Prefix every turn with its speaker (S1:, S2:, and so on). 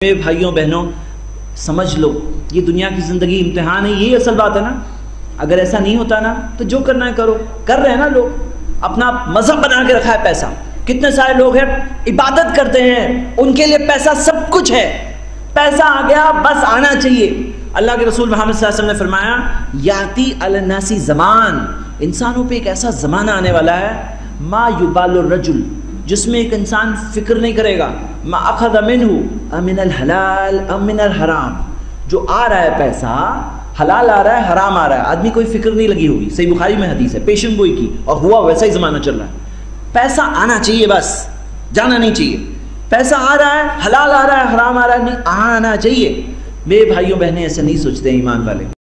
S1: मेरे भाइयों बहनों, समझ लो ये दुनिया की ज़िंदगी इम्तिहान है, यही असल बात है ना। अगर ऐसा नहीं होता ना तो जो करना है करो। कर रहे हैं ना लोग, अपना मज़हब बना के रखा है पैसा। कितने सारे लोग हैं इबादत करते हैं, उनके लिए पैसा सब कुछ है। पैसा आ गया बस आना चाहिए। अल्लाह के रसूल मोहम्मद सल्लल्लाहु अलैहि वसल्लम ने फरमाया याती अलन्नासी ज़मान, इंसानों पे एक ऐसा ज़माना आने वाला है मा युबालुर रजुल, जिसमें एक इंसान फिक्र नहीं करेगा मा अखज़ मिन्हु अमिनल हलाल अमिनल हराम, जो आ रहा है पैसा हलाल आ रहा है हराम आ रहा है, आदमी कोई फिक्र नहीं लगी होगी। सही बुखारी में हदीस है, पेशन गोई की, और हुआ वैसा ही ज़माना चल रहा है। पैसा आना चाहिए बस, जाना नहीं चाहिए। पैसा आ रहा है, हलाल आ रहा है हराम आ रहा है, नहीं आना चाहिए। मेरे भाइयों बहनें ऐसे नहीं सोचते ईमान वाले।